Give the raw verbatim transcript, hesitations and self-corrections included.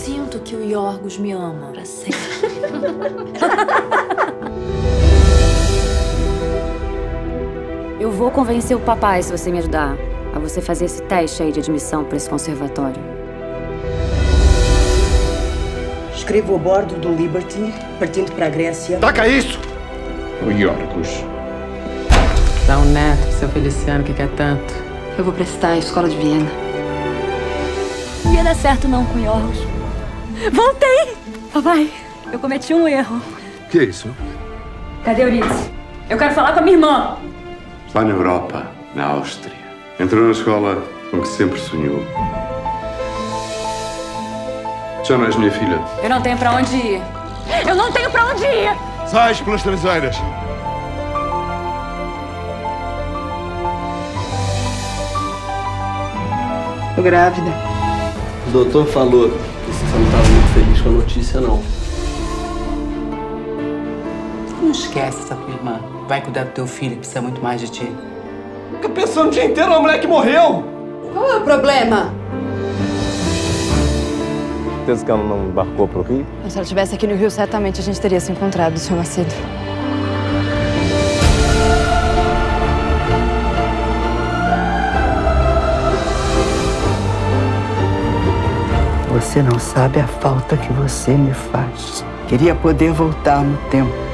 sinto que o Yorgos me ama pra sempre. Eu vou convencer o papai, se você me ajudar, a você fazer esse teste aí de admissão para esse conservatório. Escrevo a bordo do Liberty, partindo para a Grécia. Taca isso! O Yorgos. Dá um neto pro seu Feliciano que quer tanto. Eu vou prestar a escola de Viena. Não ia dar certo não com o Yorgos. Voltei! Papai, eu cometi um erro. Que é isso? Cadê Euridice? Eu quero falar com a minha irmã. Está na Europa, na Áustria. Entrou na escola com que sempre sonhou. Já não és minha filha. Eu não tenho pra onde ir. Eu não tenho pra onde ir! Sais pelas traseiras. Tô grávida. O doutor falou que você não estava muito feliz com a notícia, não. Não esquece essa tua irmã. Vai cuidar do teu filho, que precisa muito mais de ti. Fica pensando o dia inteiro na mulher que morreu. Qual é o problema? Certeza que ela não embarcou pro Rio? Se ela estivesse aqui no Rio, certamente a gente teria se encontrado, senhor Macedo. Você não sabe a falta que você me faz. Queria poder voltar no tempo